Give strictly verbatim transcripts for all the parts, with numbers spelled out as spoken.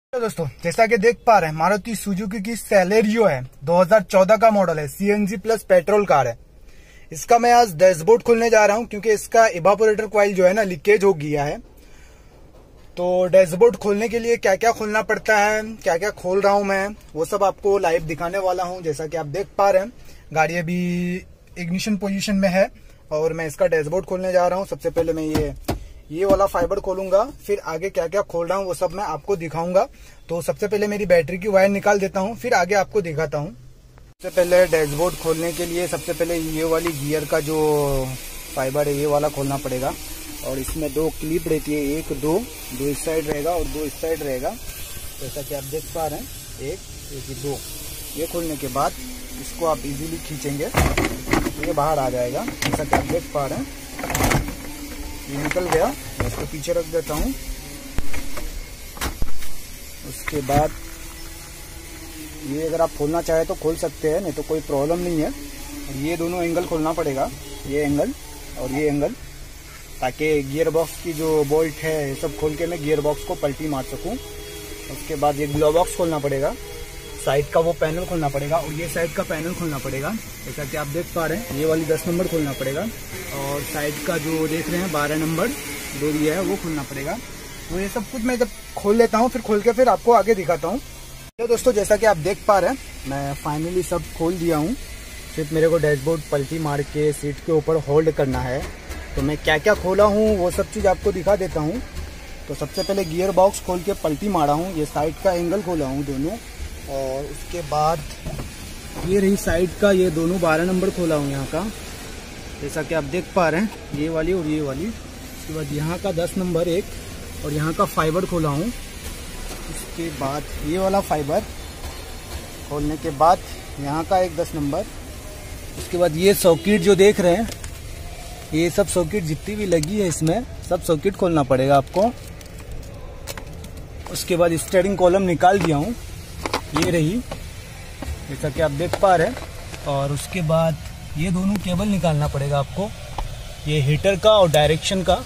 तो दोस्तों जैसा कि देख पा रहे हैं मारुति सुजुकी की सेलेरियो है, दो हज़ार चौदह का मॉडल है, सीएनजी प्लस पेट्रोल कार है। इसका मैं आज डैशबोर्ड खोलने जा रहा हूं क्योंकि इसका इवापोरेटर कॉइल जो है ना लीकेज हो गया है। तो डैशबोर्ड खोलने के लिए क्या क्या खोलना पड़ता है, क्या क्या खोल रहा हूं मैं, वो सब आपको लाइव दिखाने वाला हूं। जैसा कि आप देख पा रहे हैं गाड़ी अभी इग्निशन पोजीशन में है और मैं इसका डैशबोर्ड खोलने जा रहा हूँ। सबसे पहले मैं ये ये वाला फाइबर खोलूंगा, फिर आगे क्या क्या खोल रहा हूँ वो सब मैं आपको दिखाऊंगा। तो सबसे पहले मेरी बैटरी की वायर निकाल देता हूँ, फिर आगे आपको दिखाता हूँ। सबसे पहले डैशबोर्ड खोलने के लिए सबसे पहले ये वाली गियर का जो फाइबर है ये वाला खोलना पड़ेगा। और इसमें दो क्लिप रहती है, एक दो दो इस साइड रहेगा और दो इस साइड रहेगा। जैसा कि आप देख पा रहे हैं, एक एक दो। ये खोलने के बाद इसको आप इजीली खींचेंगे, ये बाहर आ जाएगा। जैसा कि आप देख पा रहे हैं ये निकल गया। मैं इसको पीछे रख देता हूँ। उसके बाद ये अगर आप खोलना चाहे तो खोल सकते हैं, नहीं तो कोई प्रॉब्लम नहीं है। और ये दोनों एंगल खोलना पड़ेगा, ये एंगल और ये एंगल, ताकि गियर बॉक्स की जो बोल्ट है ये सब खोल के मैं गियर बॉक्स को पलटी मार सकूं। उसके बाद ये ग्लो बॉक्स खोलना पड़ेगा, साइड का वो पैनल खोलना पड़ेगा और ये साइड का पैनल खोलना पड़ेगा। जैसा कि आप देख पा रहे हैं ये वाली दस नंबर खोलना पड़ेगा और साइड का जो देख रहे हैं बारह नंबर जो दिया है वो खोलना पड़ेगा। तो ये सब कुछ मैं जब खोल लेता हूँ फिर खोल के फिर आपको आगे दिखाता हूँ। तो दोस्तों जैसा कि आप देख पा रहे हैं मैं फाइनली सब खोल दिया हूँ। सिर्फ मेरे को डैशबोर्ड पलटी मार के सीट के ऊपर होल्ड करना है। तो मैं क्या क्या खोला हूँ वो सब चीज़ आपको दिखा देता हूँ। तो सबसे पहले गियर बॉक्स खोल के पलटी मारा हूँ, ये साइड का एंगल खोला हूँ दोनों। और उसके बाद ये रही साइड का, ये दोनों बारह नंबर खोला हूँ यहाँ का, जैसा कि आप देख पा रहे हैं, ये वाली और ये वाली। उसके बाद यहाँ का दस नंबर एक और यहाँ का फाइबर खोला हूँ। उसके बाद ये वाला फाइबर खोलने के बाद यहाँ का एक दस नंबर। उसके बाद ये सॉकेट जो देख रहे हैं, ये सब सॉकेट जितनी भी लगी है इसमें सब सॉकेट खोलना पड़ेगा आपको। उसके बाद स्टीयरिंग कॉलम निकाल दिया हूँ, ये रही जैसा कि आप देख पा रहे हैं। और उसके बाद ये दोनों केबल निकालना पड़ेगा आपको, ये हीटर का और डायरेक्शन का।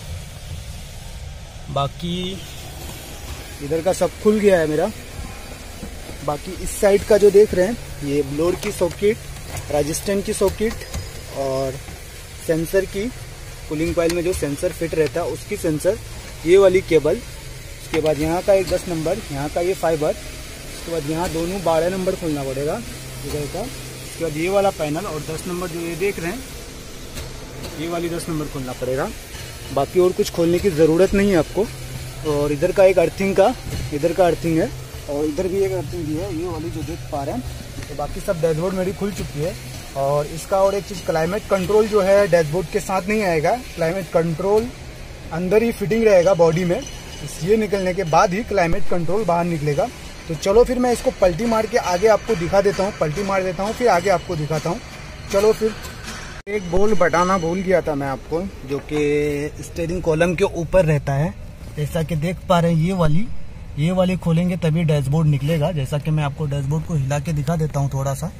बाकी इधर का सब खुल गया है मेरा। बाकी इस साइड का जो देख रहे हैं ये ब्लोअर की सॉकेट, रेजिस्टेंट की सॉकेट और सेंसर की, कूलिंग कॉइल में जो सेंसर फिट रहता है उसकी सेंसर, ये वाली केबल। उसके बाद यहाँ का एक दस नंबर, यहाँ का ये फाइबर। उसके बाद यहाँ दोनों बारह नंबर खोलना पड़ेगा इधर का। उसके बाद ये वाला पैनल और दस नंबर जो ये देख रहे हैं ये वाली दस नंबर खोलना पड़ेगा। बाकी और कुछ खोलने की ज़रूरत नहीं है आपको। और इधर का एक अर्थिंग का, इधर का अर्थिंग है और इधर भी एक अर्थिंग दी है, ये वाली जो देख पा रहे हैं। तो बाकी सब डैशबोर्ड मेरी खुल चुकी है। और इसका और एक चीज़, क्लाइमेट कंट्रोल जो है डैशबोर्ड के साथ नहीं आएगा, क्लाइमेट कंट्रोल अंदर ही फिटिंग रहेगा बॉडी में। ये निकलने के बाद ही क्लाइमेट कंट्रोल बाहर निकलेगा। तो चलो फिर मैं इसको पलटी मार के आगे आपको दिखा देता हूँ, पलटी मार देता हूँ फिर आगे आपको दिखाता हूँ। चलो फिर। एक बोल्ट बताना भूल गया था मैं आपको, जो कि स्टीयरिंग कॉलम के ऊपर रहता है। जैसा कि देख पा रहे हैं ये वाली ये वाली खोलेंगे तभी डैशबोर्ड निकलेगा। जैसा कि मैं आपको डैशबोर्ड को हिला के दिखा देता हूँ थोड़ा सा।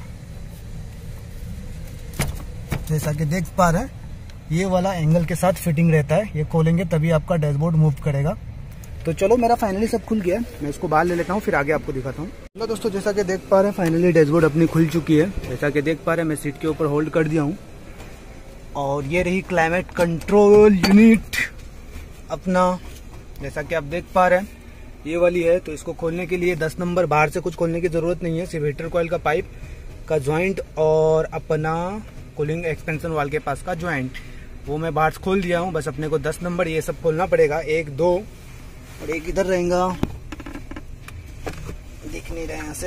जैसा कि देख पा रहे हैं ये वाला एंगल के साथ फिटिंग रहता है, ये खोलेंगे तभी आपका डैशबोर्ड मूव करेगा। तो चलो मेरा फाइनली सब खुल गया है, मैं इसको बाहर ले लेता हूँ फिर आगे आपको दिखाता हूँ। चलो दोस्तों जैसा कि देख पा रहे हैं फाइनली डैशबोर्ड अपनी खुल चुकी है। जैसा कि देख पा रहे हैं मैं सीट के ऊपर होल्ड कर दिया हूँ। और ये रही क्लाइमेट कंट्रोल यूनिट अपना, जैसा कि आप देख पा रहे हैं ये वाली है। तो इसको खोलने के लिए दस नंबर, बाहर से कुछ खोलने की जरूरत नहीं है, सिर्फ हीटर कॉइल का पाइप का ज्वाइंट और अपना कूलिंग एक्सपेंशन वाल के पास का ज्वाइंट, वो मैं बाहर खोल दिया हूँ। बस अपने को दस नंबर ये सब खोलना पड़ेगा, एक दो और एक इधर रहेगा, दिख नहीं रहे यहाँ से।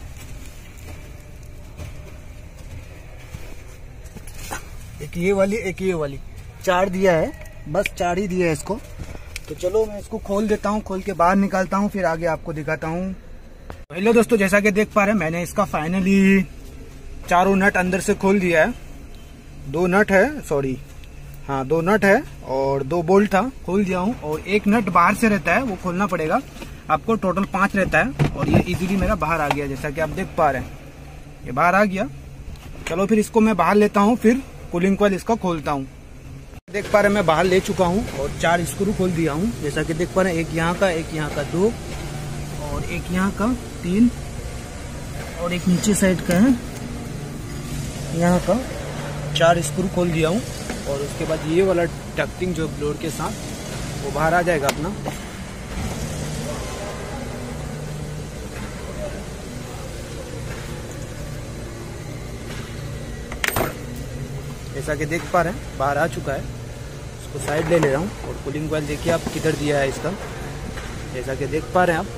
एक ये वाली एक ये वाली, चार दिया है, बस चार ही दिया है इसको। तो चलो मैं इसको खोल देता हूँ, खोल के बाहर निकालता हूँ फिर आगे आपको दिखाता हूँ। हेलो दोस्तों जैसा कि देख पा रहे हैं मैंने इसका फाइनली चारों नट अंदर से खोल दिया है। दो नट है, सॉरी हाँ दो नट है और दो बोल्ट था, खोल दिया हूँ। और एक नट बाहर से रहता है वो खोलना पड़ेगा आपको, टोटल पांच रहता है। और ये इजीली मेरा बाहर आ गया, जैसा कि आप देख पा रहे हैं ये बाहर आ गया। चलो फिर इसको मैं बाहर लेता हूँ, फिर कूलिंग कॉइल इसका खोलता हूँ। देख पा रहे हैं मैं बाहर ले चुका हूँ और चार स्क्रू खोल दिया हूँ। जैसा कि देख पा रहे हैं एक यहाँ का, एक यहाँ का, दो और एक यहाँ का तीन, और एक नीचे साइड का है यहाँ का चार स्क्रू खोल दिया हूँ। और उसके बाद ये वाला डक्टिंग जो ब्लोअर के साथ वो बाहर आ जाएगा अपना। जैसा कि देख पा रहे हैं बाहर आ चुका है। इसको साइड ले ले रहा हूँ। और कूलिंग कॉइल देखिए आप किधर दिया है इसका, जैसा कि देख पा रहे हैं आप।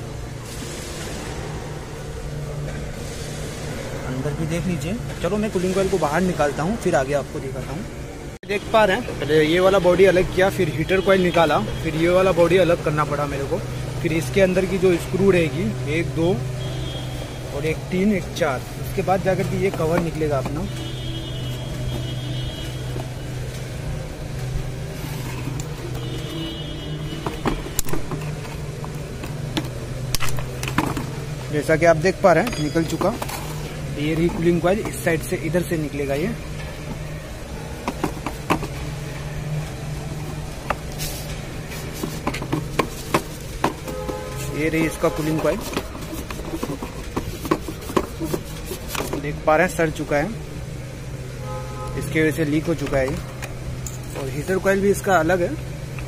अंदर भी देख लीजिए। चलो मैं कूलिंग कॉइल को बाहर निकालता हूँ, फिर आगे आपको दिखाता हूँ। देख पा रहे हैं पहले ये वाला बॉडी अलग किया, फिर हीटर कॉइल निकाला, फिर ये वाला बॉडी अलग करना पड़ा मेरे को। फिर इसके अंदर की जो स्क्रू रहेगी एक दो और एक तीन एक चार, उसके बाद जाकर के ये कवर निकलेगा अपना। जैसा कि आप देख पा रहे हैं निकल चुका। ये रही कूलिंग कॉइल, इस साइड से इधर से निकलेगा ये। ये रही इसका कूलिंग कॉइल, देख पा रहे हैं सड़ चुका है, इसके वजह से लीक हो चुका है ये। और हीटर कॉइल भी इसका अलग है,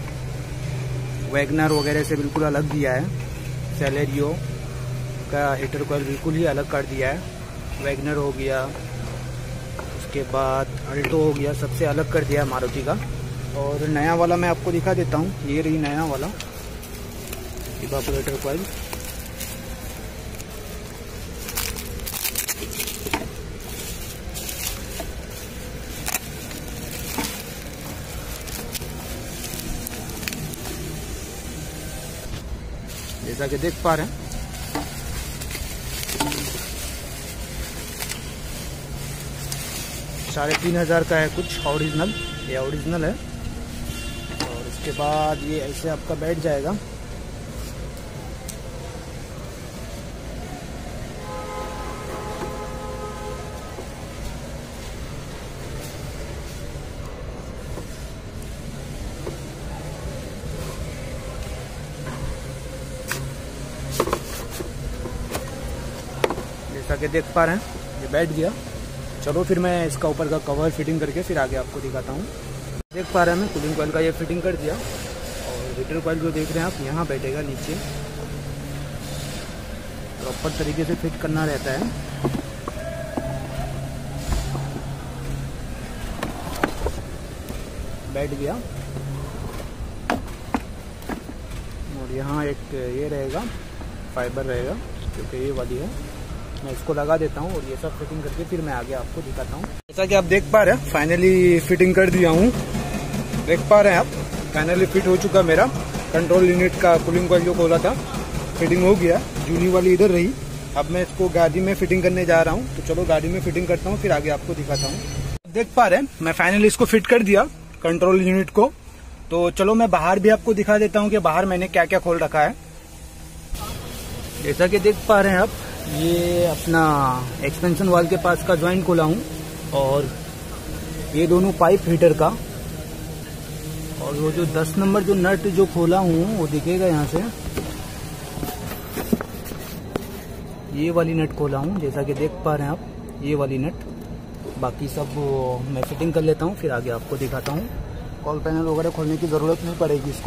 वैगनर वगैरह से बिल्कुल अलग दिया है। सेलेरियो का हीटर कॉइल बिल्कुल ही अलग कर दिया है। वैगनर हो गया, उसके बाद अल्टो हो गया, सबसे अलग कर दिया है मारुति का। और नया वाला मैं आपको दिखा देता हूँ। ये रही नया वाला इवापोरेटर कॉइल। जैसा कि देख पा रहे हैं साढ़े तीन हजार का है कुछ ओरिजिनल, ये ओरिजिनल है। और इसके बाद ये ऐसे आपका बैठ जाएगा। जैसा कि देख पा रहे हैं ये बैठ गया। चलो फिर मैं इसका ऊपर का कवर फिटिंग करके फिर आगे आपको दिखाता हूँ। देख पा रहे हैं मैं कूलिंग कॉइल का ये फिटिंग कर दिया। और हीटर कॉइल जो देख रहे हैं आप यहाँ बैठेगा नीचे, प्रॉपर तरीके से फिट करना रहता है। बैठ गया। और यहाँ एक ये रहेगा, फाइबर रहेगा, क्योंकि ये वाली है। मैं इसको लगा देता हूँ और ये सब फिटिंग करके फिर मैं आगे आपको दिखाता हूँ। जैसा कि आप देख पा रहे हैं फाइनली फिटिंग कर दिया हूँ। देख पा रहे हैं आप फाइनली फिट हो चुका मेरा कंट्रोल यूनिट का कूलिंग कॉइल जो खोला था, फिटिंग हो गया। जूनी वाली इधर रही। अब मैं इसको गाड़ी में फिटिंग करने जा रहा हूँ। तो चलो गाड़ी में फिटिंग करता हूँ, फिर आगे आपको दिखाता हूँ। देख पा रहे हैं मैं फाइनली इसको फिट कर दिया कंट्रोल यूनिट को। तो चलो मैं बाहर भी आपको दिखा देता हूँ कि बाहर मैंने क्या क्या खोल रखा है। जैसा कि देख पा रहे हैं आप ये अपना एक्सपेंशन वाल के पास का ज्वाइंट खोला हूँ। और ये दोनों पाइप हीटर का, और वो जो दस नंबर जो नट जो खोला हूँ वो दिखेगा यहाँ से, ये वाली नट खोला हूँ। जैसा कि देख पा रहे हैं आप ये वाली नट। बाकी सब मैं फिटिंग कर लेता हूँ, फिर आगे आपको दिखाता हूँ। कॉल पैनल वगैरह खोलने की ज़रूरत नहीं पड़ेगी इसको।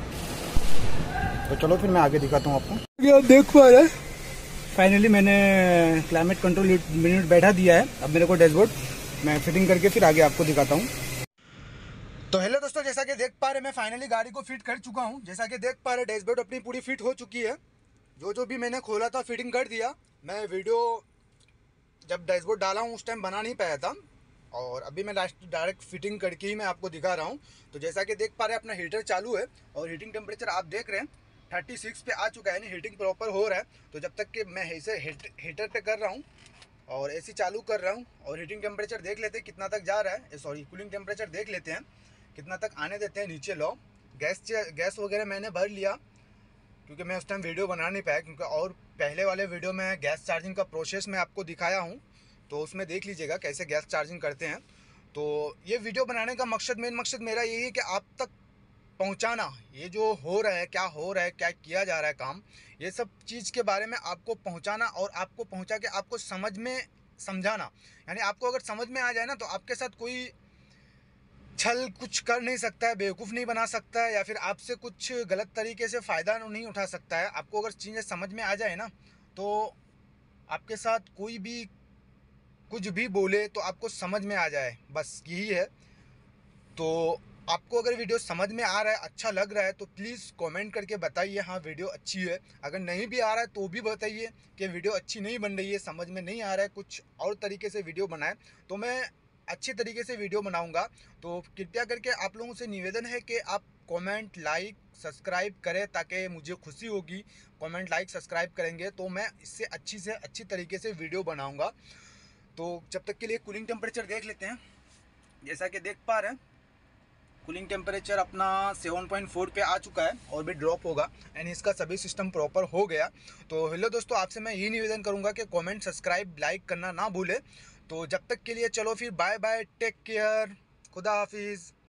तो चलो फिर मैं आगे दिखाता हूँ आपको। ये आप देख पा रहे हैं फाइनली मैंने क्लाइमेट कंट्रोल यूनिट बैठा दिया है। अब मेरे को डैशबोर्ड मैं फिटिंग करके फिर आगे आपको दिखाता हूँ। तो हेलो दोस्तों, जैसा कि देख पा रहे मैं फाइनली गाड़ी को फिट कर चुका हूँ। जैसा कि देख पा रहे डैशबोर्ड अपनी पूरी फिट हो चुकी है। जो जो भी मैंने खोला था फिटिंग कर दिया। मैं वीडियो जब डैशबोर्ड डाला हूँ उस टाइम बना नहीं पाया था, और अभी मैं लास्ट डायरेक्ट फिटिंग करके ही मैं आपको दिखा रहा हूँ। तो जैसा कि देख पा रहे हैं अपना हीटर चालू है और हीटिंग टेम्परेचर आप देख रहे हैं छत्तीस पे आ चुका है, यानी हीटिंग प्रॉपर हो रहा है। तो जब तक कि मैं ऐसे हीटर पे कर रहा हूँ और एसी चालू कर रहा हूँ और हीटिंग टेम्परेचर देख लेते हैं कितना तक जा रहा है, सॉरी कूलिंग टेम्परेचर देख लेते हैं कितना तक आने देते हैं नीचे लो। गैस गैस वगैरह मैंने भर लिया क्योंकि मैं उस टाइम वीडियो बना नहीं पाया, क्योंकि और पहले वाले वीडियो में गैस चार्जिंग का प्रोसेस मैं आपको दिखाया हूँ, तो उसमें देख लीजिएगा कैसे गैस चार्जिंग करते हैं। तो ये वीडियो बनाने का मकसद मेन मकसद मेरा यही है कि आप तक पहुंचाना, ये जो हो रहा है, क्या हो रहा है, क्या किया जा रहा है काम, ये सब चीज़ के बारे में आपको पहुंचाना और आपको पहुंचा के आपको समझ में समझाना। यानी आपको अगर समझ में आ जाए ना तो आपके साथ कोई छल कुछ कर नहीं सकता है, बेवकूफ़ नहीं बना सकता है, या फिर आपसे कुछ गलत तरीके से फ़ायदा नहीं उठा सकता है। आपको अगर चीज़ें समझ में आ जाए ना तो आपके साथ कोई भी कुछ भी बोले तो आपको समझ में आ जाए, बस यही है। तो आपको अगर वीडियो समझ में आ रहा है, अच्छा लग रहा है, तो प्लीज़ कमेंट करके बताइए हाँ वीडियो अच्छी है। अगर नहीं भी आ रहा है तो भी बताइए कि वीडियो अच्छी नहीं बन रही है, समझ में नहीं आ रहा है, कुछ और तरीके से वीडियो बनाएं तो मैं अच्छे तरीके से वीडियो बनाऊंगा। तो कृपया करके आप लोगों से निवेदन है कि आप कमेंट, लाइक, सब्सक्राइब करें, ताकि मुझे खुशी होगी। कमेंट, लाइक, सब्सक्राइब करेंगे तो मैं इससे अच्छी से अच्छी तरीके से वीडियो बनाऊँगा। तो जब तक के लिए कूलिंग टेम्परेचर देख लेते हैं। जैसा कि देख पा रहे हैं, कूलिंग टेम्परेचर अपना सेवन पॉइंट फोर पे आ चुका है और भी ड्रॉप होगा एंड इसका सभी सिस्टम प्रॉपर हो गया। तो हेलो दोस्तों, आपसे मैं यही निवेदन करूंगा कि कमेंट, सब्सक्राइब, लाइक करना ना भूले। तो जब तक के लिए चलो फिर बाय बाय, टेक केयर, खुदा हाफिज़।